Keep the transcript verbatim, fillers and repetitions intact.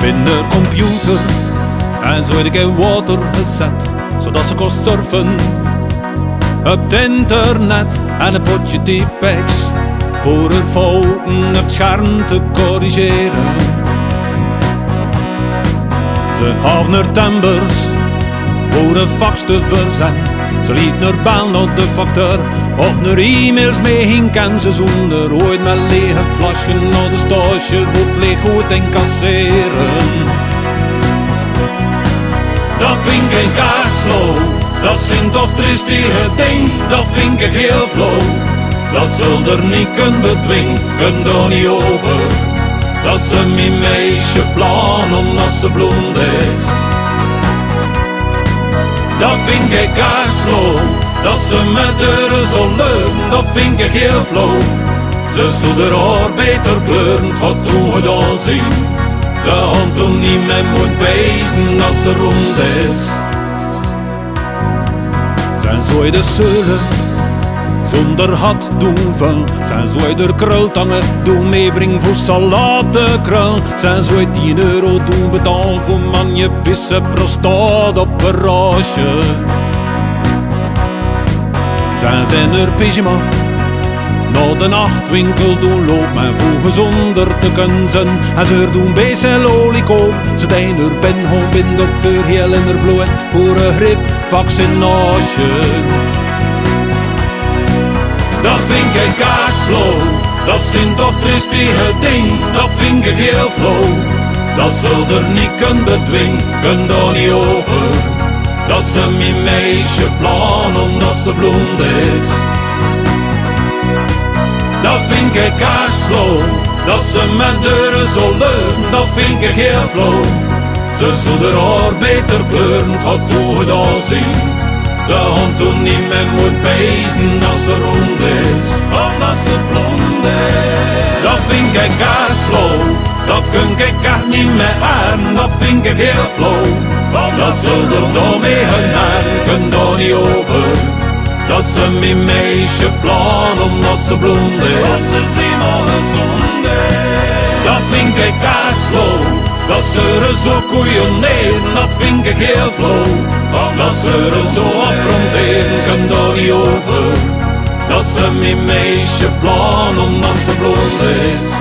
binnen de computer en zo heb ik in water gezet, zodat ze kon surfen op het internet en een potje Tipex voor haar fouten op het scherm te corrigeren. Ze hadden haar timbers voor een fax te verzenden. Ze liet haar bellen op de facteur, op haar e-mails mee ging en ze zonder ooit met lege flasje naar de stage voor het leeg goed incasseren. Dat vind ik een kaartflow, dat zijn toch triestige ding, dat vind ik heel flow. Dat zul er niet kunnen bedwingen, kun er niet over. Dat ze mijn meisje plan omdat ze blond is. Dat vind ik kaartflow, dat ze met deuren zo leuk, dat vind ik heel flow. Ze zou er haar beter kleuren, het had toen gedaan zien. Ze had toen niet meer moet wezen dat ze rond is. Zijn zooi de zeuren, zonder had doen van. Zijn zooi de krultangen doen meebrengen voor salatekrul. Zijn zooi tien euro doen betalen voor man je pisse prostaatoperatie. Zijn ze in haar pyjama naar de nachtwinkel doen loop men voegen zonder te kunzen. En ze doen bij zijn olie koop. Ze deed haar pen gewoon bin dokter heel in haar bloed voor een griepvaccinatie. Dat vind ik kaartflow, dat zijn toch triestige ding, dat vind ik heel flow. Dat zul er niet kunnen bedwingen, kun daar niet over. Dat ze mijn meisje plan omdat ze blond is. Dat vind ik kaartflow, dat ze met deuren zo leuk, dat vind ik heel flow. Ze zou er haar beter kleuren, het had toen gedaan zien. Ze had toen niet meer moet wezen dat ze rond is, omdat ze blond is. Dat vind ik kaartflow, dat kun ik echt niet meer aan, dat vind ik heel flow. Dat ze er door mee gaan, kun daar niet over. Dat ze mijn meisje plan omdat ze blond is. Dat ze zien al een zonde. Dat vind ik kaartflow, dat ze er zo koeioneren, dat vind ik heel flow. Dat ze er zo affronteren, kun daar niet over. Dat ze mijn meisje plan omdat ze blond is.